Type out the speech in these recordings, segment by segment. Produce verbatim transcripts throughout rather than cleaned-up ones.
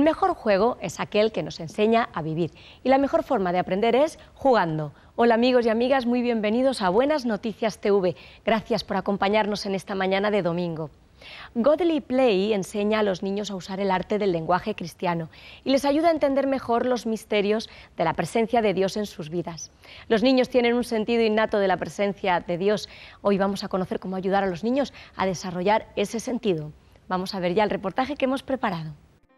El mejor juego es aquel que nos enseña a vivir y la mejor forma de aprender es jugando. Hola amigos y amigas, muy bienvenidos a Buenas Noticias T V. Gracias por acompañarnos en esta mañana de domingo. Godly Play enseña a los niños a usar el arte del lenguaje cristiano y les ayuda a entender mejor los misterios de la presencia de Dios en sus vidas. Los niños tienen un sentido innato de la presencia de Dios. Hoy vamos a conocer cómo ayudar a los niños a desarrollar ese sentido. Vamos a ver ya el reportaje que hemos preparado.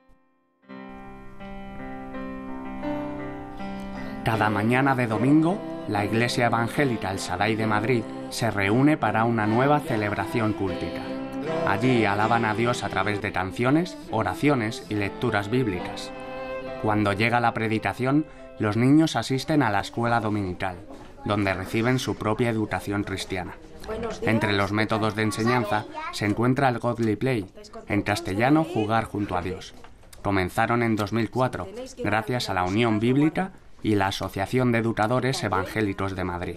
Cada mañana de domingo, la Iglesia Evangélica El Shaddai de Madrid se reúne para una nueva celebración cúltica. Allí alaban a Dios a través de canciones, oraciones y lecturas bíblicas. Cuando llega la predicación, los niños asisten a la escuela dominical, donde reciben su propia educación cristiana. Entre los métodos de enseñanza se encuentra el Godly Play, en castellano jugar junto a Dios. Comenzaron en dos mil cuatro, gracias a la Unión Bíblica y la Asociación de Educadores Evangélicos de Madrid.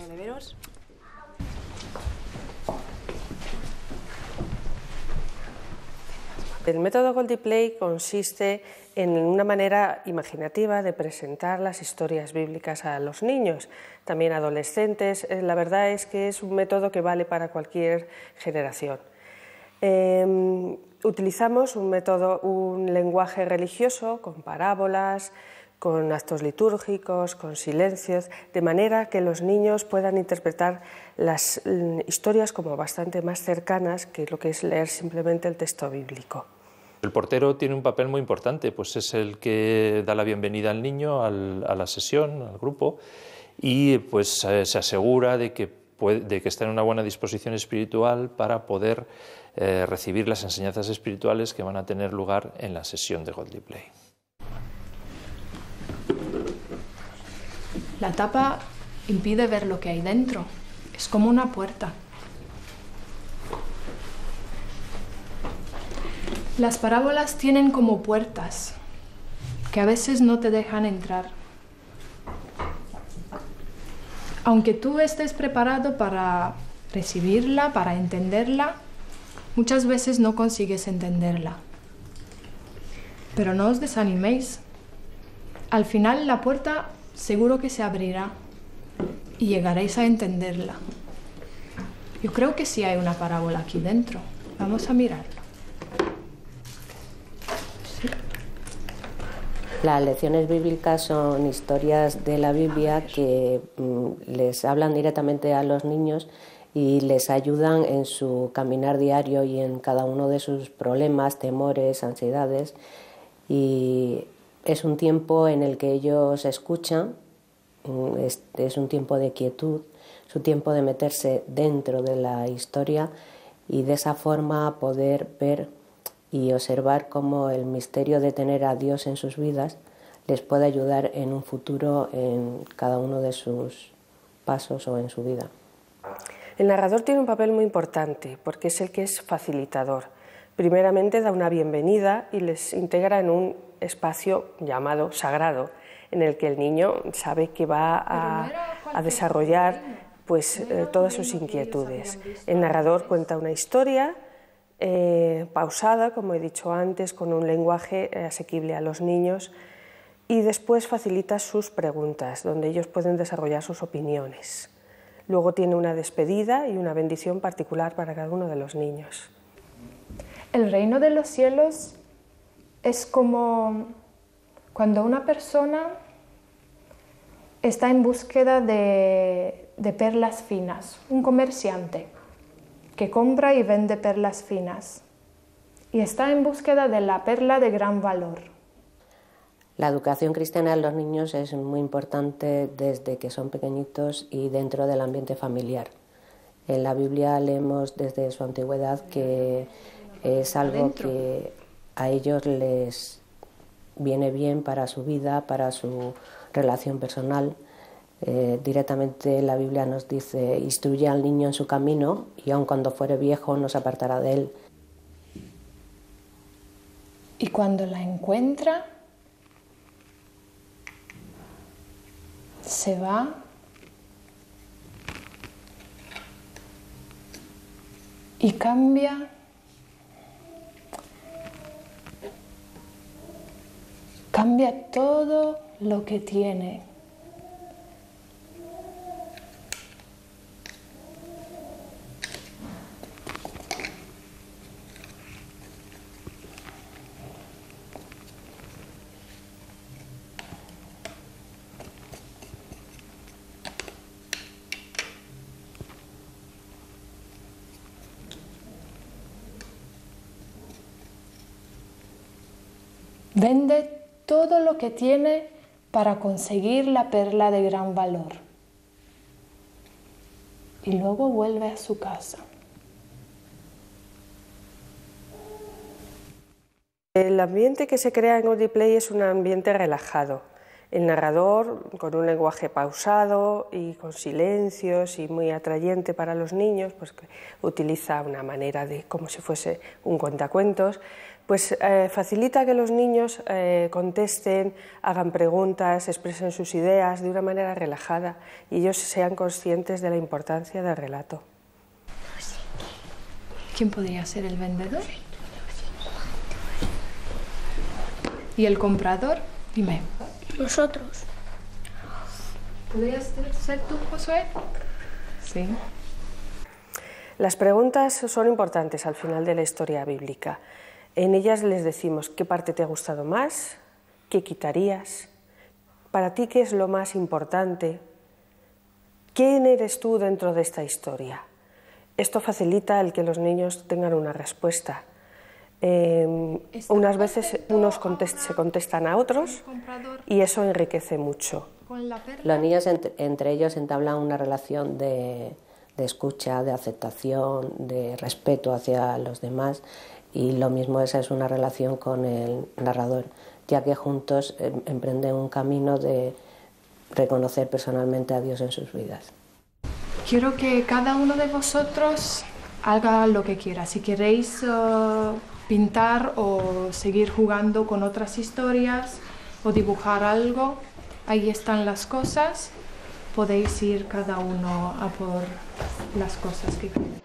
El método Godly Play consiste en una manera imaginativa de presentar las historias bíblicas a los niños, también adolescentes. La verdad es que es un método que vale para cualquier generación. Eh, utilizamos un método, un lenguaje religioso con parábolas, con actos litúrgicos, con silencios, de manera que los niños puedan interpretar las historias como bastante más cercanas que lo que es leer simplemente el texto bíblico. El portero tiene un papel muy importante, pues es el que da la bienvenida al niño al, a la sesión, al grupo, y pues eh, se asegura de que, puede, de que está en una buena disposición espiritual para poder eh, recibir las enseñanzas espirituales que van a tener lugar en la sesión de Godly Play. La tapa impide ver lo que hay dentro. Es como una puerta. Las parábolas tienen como puertas que a veces no te dejan entrar. Aunque tú estés preparado para recibirla, para entenderla, muchas veces no consigues entenderla. Pero no os desaniméis. Al final la puerta seguro que se abrirá y llegaréis a entenderla. Yo creo que sí hay una parábola aquí dentro. Vamos a mirarla. Sí. Las lecciones bíblicas son historias de la Biblia que mm, les hablan directamente a los niños y les ayudan en su caminar diario y en cada uno de sus problemas, temores, ansiedades. Y es un tiempo en el que ellos escuchan, es, es un tiempo de quietud, es un tiempo de meterse dentro de la historia y de esa forma poder ver y observar cómo el misterio de tener a Dios en sus vidas les puede ayudar en un futuro en cada uno de sus pasos o en su vida. El narrador tiene un papel muy importante porque es el que es facilitador. Primeramente da una bienvenida y les integra en un espacio llamado sagrado, en el que el niño sabe que va a, a desarrollar pues, eh, todas sus inquietudes. El narrador cuenta una historia eh, pausada, como he dicho antes, con un lenguaje asequible a los niños, y después facilita sus preguntas, donde ellos pueden desarrollar sus opiniones. Luego tiene una despedida y una bendición particular para cada uno de los niños. El reino de los cielos es como cuando una persona está en búsqueda de, de perlas finas, un comerciante que compra y vende perlas finas y está en búsqueda de la perla de gran valor. La educación cristiana de los niños es muy importante desde que son pequeñitos y dentro del ambiente familiar. En la Biblia leemos desde su antigüedad que es algo que a ellos les viene bien para su vida, para su relación personal. Eh, directamente la Biblia nos dice: instruye al niño en su camino y aun cuando fuere viejo no se apartará de él. Y cuando la encuentra, se va y cambia cambia todo lo que tiene. Vende todo lo que tiene para conseguir la perla de gran valor. Y luego vuelve a su casa. El ambiente que se crea en Audiplay es un ambiente relajado. El narrador, con un lenguaje pausado y con silencios y muy atrayente para los niños, pues utiliza una manera de como si fuese un cuentacuentos, pues eh, facilita que los niños eh, contesten, hagan preguntas, expresen sus ideas de una manera relajada y ellos sean conscientes de la importancia del relato. ¿Quién podría ser el vendedor? ¿Y el comprador? Dime. Nosotros. ¿Podrías ser tú, Josué? Sí. Las preguntas son importantes al final de la historia bíblica. En ellas les decimos qué parte te ha gustado más, qué quitarías, para ti qué es lo más importante, quién eres tú dentro de esta historia. Esto facilita el que los niños tengan una respuesta. Eh, unas veces unos contest se contestan a otros y eso enriquece mucho. Los niños entre, entre ellos entablan una relación de, de escucha, de aceptación, de respeto hacia los demás. Y lo mismo esa es una relación con el narrador, ya que juntos eh, emprenden un camino de reconocer personalmente a Dios en sus vidas. Quiero que cada uno de vosotros haga lo que quiera. Si queréis uh, pintar o seguir jugando con otras historias o dibujar algo, ahí están las cosas. Podéis ir cada uno a por las cosas que quieran.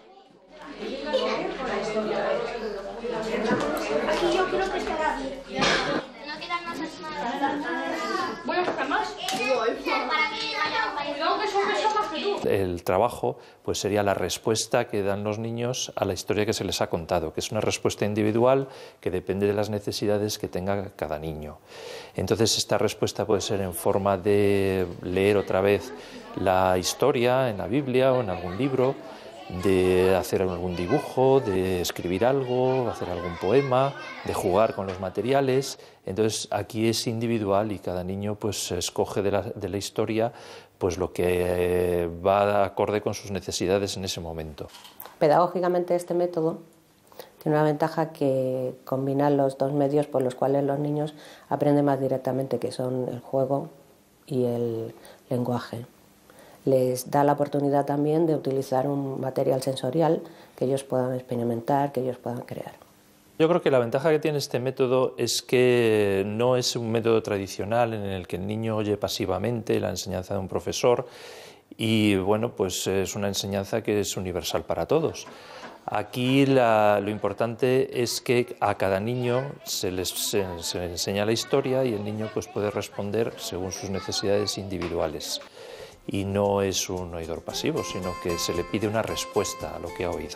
Aquí yo creo que estará bien. No quedan más animadas. Voy a buscar más. Cuidado que son pesos más que tú. El trabajo pues sería la respuesta que dan los niños a la historia que se les ha contado, que es una respuesta individual que depende de las necesidades que tenga cada niño. Entonces esta respuesta puede ser en forma de leer otra vez la historia en la Biblia o en algún libro, de hacer algún dibujo, de escribir algo, hacer algún poema, de jugar con los materiales. Entonces aquí es individual y cada niño pues escoge de la, de la historia pues lo que va acorde con sus necesidades en ese momento. Pedagógicamente este método tiene una ventaja que combina los dos medios por los cuales los niños aprenden más directamente, que son el juego y el lenguaje. Les da la oportunidad también de utilizar un material sensorial que ellos puedan experimentar, que ellos puedan crear. Yo creo que la ventaja que tiene este método es que no es un método tradicional en el que el niño oye pasivamente la enseñanza de un profesor y bueno, pues es una enseñanza que es universal para todos. Aquí la, lo importante es que a cada niño se les se, se le enseña la historia y el niño pues puede responder según sus necesidades individuales. Y no es un oidor pasivo, sino que se le pide una respuesta a lo que ha oído.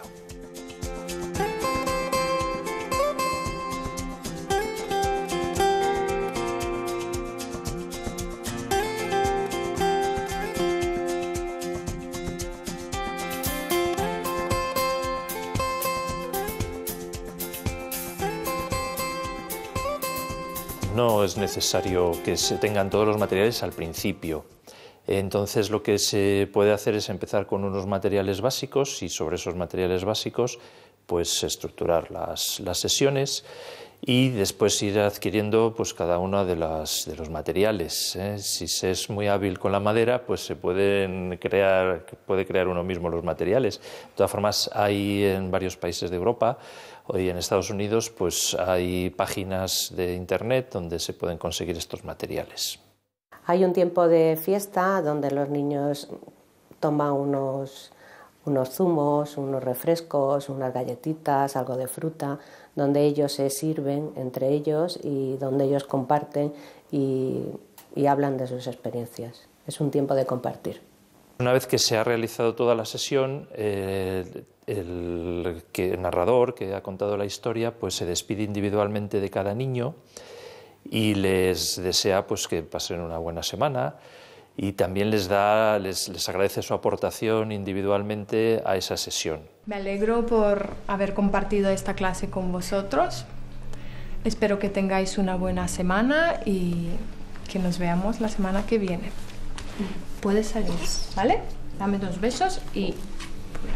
No es necesario que se tengan todos los materiales al principio. Entonces lo que se puede hacer es empezar con unos materiales básicos y sobre esos materiales básicos pues estructurar las, las sesiones y después ir adquiriendo pues cada uno de, las, de los materiales, ¿eh? Si se es muy hábil con la madera pues se pueden crear, puede crear uno mismo los materiales. De todas formas hay en varios países de Europa y en Estados Unidos pues hay páginas de internet donde se pueden conseguir estos materiales. Hay un tiempo de fiesta donde los niños toman unos, unos zumos, unos refrescos, unas galletitas, algo de fruta, donde ellos se sirven entre ellos y donde ellos comparten y, y hablan de sus experiencias. Es un tiempo de compartir. Una vez que se ha realizado toda la sesión, eh, el, que, el narrador que ha contado la historia pues se despide individualmente de cada niño y les desea pues, que pasen una buena semana y también les, da, les, les agradece su aportación individualmente a esa sesión. Me alegro por haber compartido esta clase con vosotros. Espero que tengáis una buena semana y que nos veamos la semana que viene. Puedes salir, ¿vale? Dame dos besos y por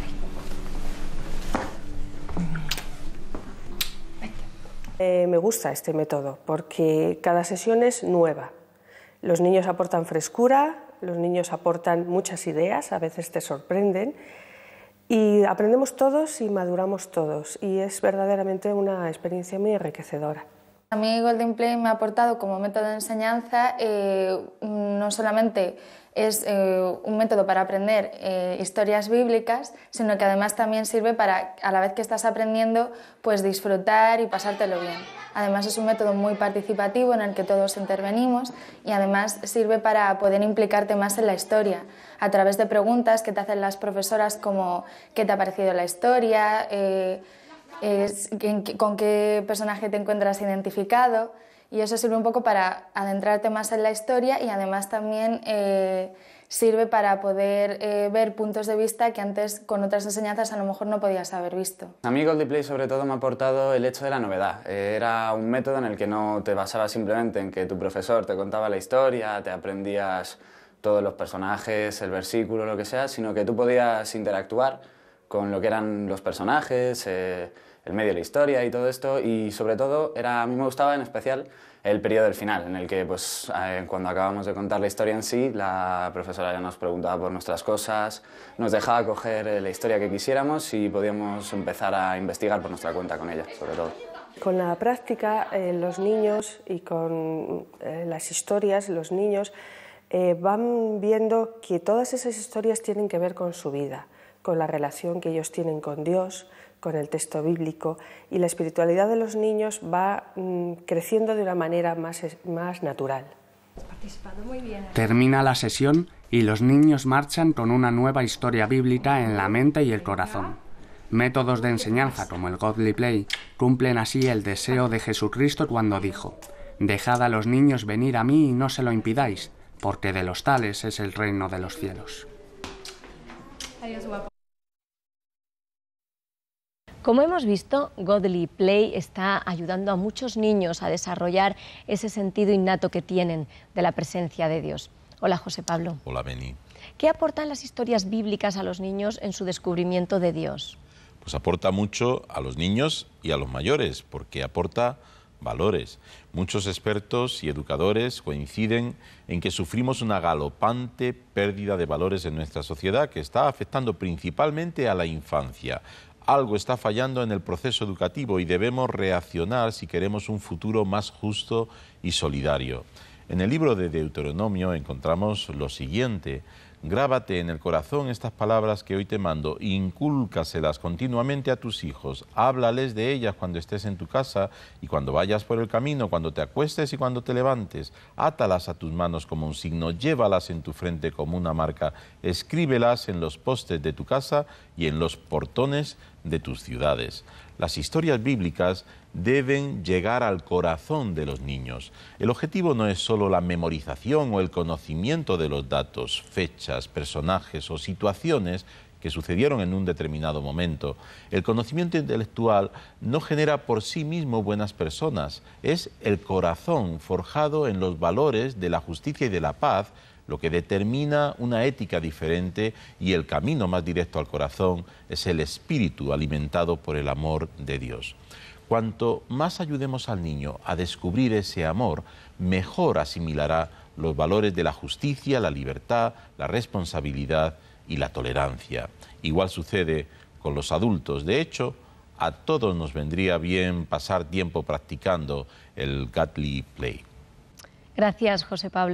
ahí. Eh, me gusta este método porque cada sesión es nueva. Los niños aportan frescura, los niños aportan muchas ideas, a veces te sorprenden y aprendemos todos y maduramos todos y es verdaderamente una experiencia muy enriquecedora. A mí Golden Play me ha aportado como método de enseñanza, eh, no solamente es eh, un método para aprender eh, historias bíblicas, sino que además también sirve para, a la vez que estás aprendiendo, pues disfrutar y pasártelo bien. Además es un método muy participativo en el que todos intervenimos y además sirve para poder implicarte más en la historia a través de preguntas que te hacen las profesoras como ¿qué te ha parecido la historia?, eh, Es, con qué personaje te encuentras identificado y eso sirve un poco para adentrarte más en la historia y además también eh, sirve para poder eh, ver puntos de vista que antes con otras enseñanzas a lo mejor no podías haber visto. A mí Golden Play sobre todo me ha aportado el hecho de la novedad. Eh, era un método en el que no te basabas simplemente en que tu profesor te contaba la historia, te aprendías todos los personajes, el versículo, lo que sea, sino que tú podías interactuar con lo que eran los personajes, eh, el medio de la historia y todo esto, y sobre todo era, a mí me gustaba en especial el periodo del final, en el que pues, eh, cuando acabamos de contar la historia en sí, la profesora ya nos preguntaba por nuestras cosas, nos dejaba coger eh, la historia que quisiéramos y podíamos empezar a investigar por nuestra cuenta con ella, sobre todo. Con la práctica, eh, los niños y con eh, las historias, los niños eh, van viendo que todas esas historias tienen que ver con su vida, con la relación que ellos tienen con Dios, con el texto bíblico, y la espiritualidad de los niños va mm, creciendo de una manera más, más natural. Termina la sesión y los niños marchan con una nueva historia bíblica en la mente y el corazón. Métodos de enseñanza como el Godly Play cumplen así el deseo de Jesucristo cuando dijo: «Dejad a los niños venir a mí y no se lo impidáis, porque de los tales es el reino de los cielos». Como hemos visto, Godly Play está ayudando a muchos niños a desarrollar ese sentido innato que tienen de la presencia de Dios. Hola, José Pablo. Hola, Beni. ¿Qué aportan las historias bíblicas a los niños en su descubrimiento de Dios? Pues aporta mucho a los niños y a los mayores, porque aporta valores. Muchos expertos y educadores coinciden en que sufrimos una galopante pérdida de valores en nuestra sociedad que está afectando principalmente a la infancia. Algo está fallando en el proceso educativo y debemos reaccionar si queremos un futuro más justo y solidario. En el libro de Deuteronomio encontramos lo siguiente: grábate en el corazón estas palabras que hoy te mando, incúlcaselas continuamente a tus hijos, háblales de ellas cuando estés en tu casa y cuando vayas por el camino, cuando te acuestes y cuando te levantes, átalas a tus manos como un signo, llévalas en tu frente como una marca, escríbelas en los postes de tu casa y en los portones de tus ciudades. Las historias bíblicas deben llegar al corazón de los niños. El objetivo no es solo la memorización o el conocimiento de los datos, fechas, personajes o situaciones que sucedieron en un determinado momento. El conocimiento intelectual no genera por sí mismo buenas personas, es el corazón forjado en los valores de la justicia y de la paz lo que determina una ética diferente, y el camino más directo al corazón es el espíritu alimentado por el amor de Dios. Cuanto más ayudemos al niño a descubrir ese amor, mejor asimilará los valores de la justicia, la libertad, la responsabilidad y la tolerancia. Igual sucede con los adultos. De hecho, a todos nos vendría bien pasar tiempo practicando el Godly Play. Gracias, José Pablo.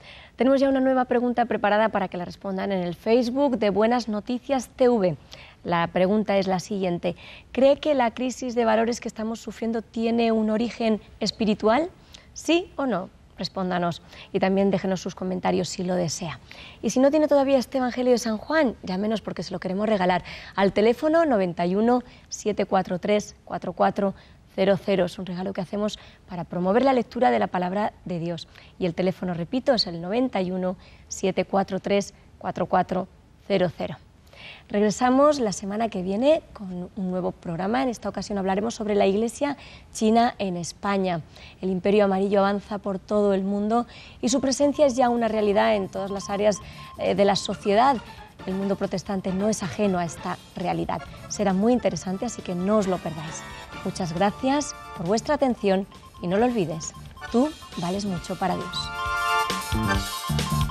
Tenemos ya una nueva pregunta preparada para que la respondan en el Facebook de Buenas Noticias T V. La pregunta es la siguiente: ¿cree que la crisis de valores que estamos sufriendo tiene un origen espiritual? ¿Sí o no? Respóndanos y también déjenos sus comentarios si lo desea. Y si no tiene todavía este Evangelio de San Juan, llámenos porque se lo queremos regalar al teléfono noventa y uno, setecientos cuarenta y tres, cuarenta y cuatro cero cero. Es un regalo que hacemos para promover la lectura de la palabra de Dios. Y el teléfono, repito, es el noventa y uno, setecientos cuarenta y tres, cuarenta y cuatro cero cero. Regresamos la semana que viene con un nuevo programa. En esta ocasión hablaremos sobre la Iglesia china en España. El Imperio Amarillo avanza por todo el mundo y su presencia es ya una realidad en todas las áreas eh, de la sociedad. El mundo protestante no es ajeno a esta realidad. Será muy interesante, así que no os lo perdáis. Muchas gracias por vuestra atención y no lo olvides, tú vales mucho para Dios.